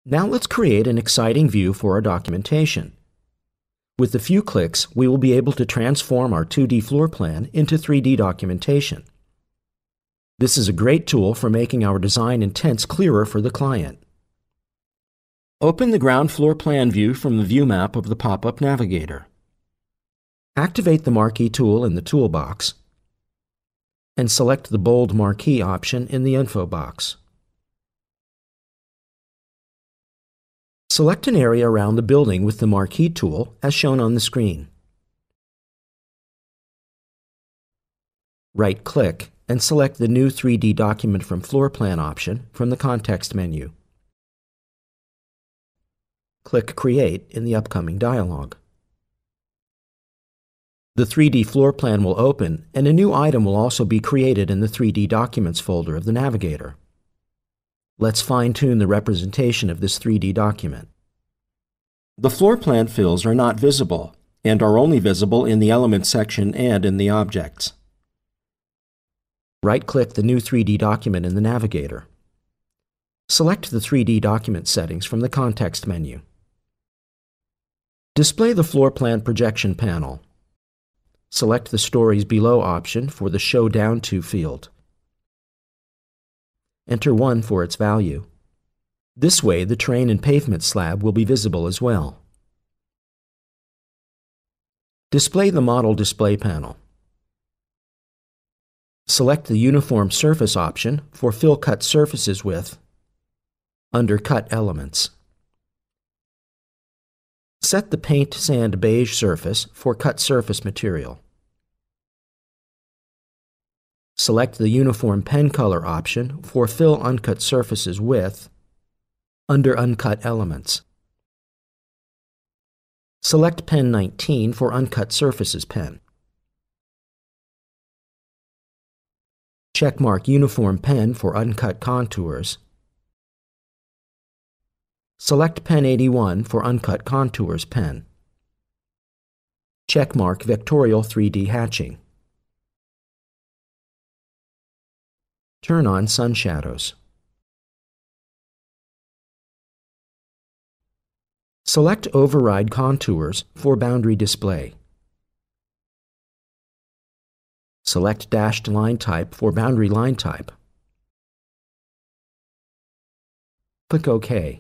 Now let's create an exciting view for our documentation. With a few clicks, we will be able to transform our 2D floor plan into 3D documentation. This is a great tool for making our design intents clearer for the client. Open the ground floor plan view from the view map of the pop-up navigator. Activate the Marquee tool in the toolbox and select the Bold Marquee option in the info box. Select an area around the building with the Marquee tool as shown on the screen. Right-click and select the New 3D Document from Floor Plan option from the context menu. Click Create in the upcoming dialog. The 3D floor plan will open, and a new item will also be created in the 3D Documents folder of the navigator. Let's fine-tune the representation of this 3D document. The floor plan fills are not visible, and are only visible in the Elements section and in the Objects. Right-click the new 3D document in the navigator. Select the 3D document settings from the context menu. Display the floor plan projection panel. Select the Stories Below option for the Show Down To field. Enter 1 for its value. This way, the terrain and pavement slab will be visible as well. Display the Model Display panel. Select the Uniform Surface option for Fill Cut Surfaces with Undercut Elements. Set the Paint Sand Beige surface for cut surface material. Select the Uniform Pen Color option for Fill Uncut Surfaces with Under Uncut Elements. Select Pen 19 for Uncut Surfaces pen. Checkmark Uniform Pen for Uncut Contours. Select Pen 81 for Uncut Contours pen. Checkmark Vectorial 3D Hatching. Turn on Sun Shadows. Select Override Contours for Boundary Display. Select Dashed Line Type for Boundary Line Type. Click OK.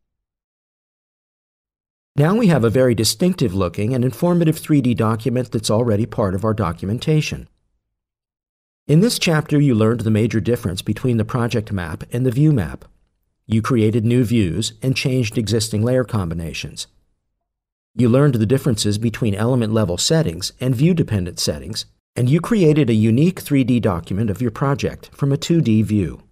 Now we have a very distinctive looking and informative 3D document that's already part of our documentation. In this chapter, you learned the major difference between the project map and the view map. You created new views and changed existing layer combinations. You learned the differences between element level settings and view-dependent settings, and you created a unique 3D document of your project from a 2D view.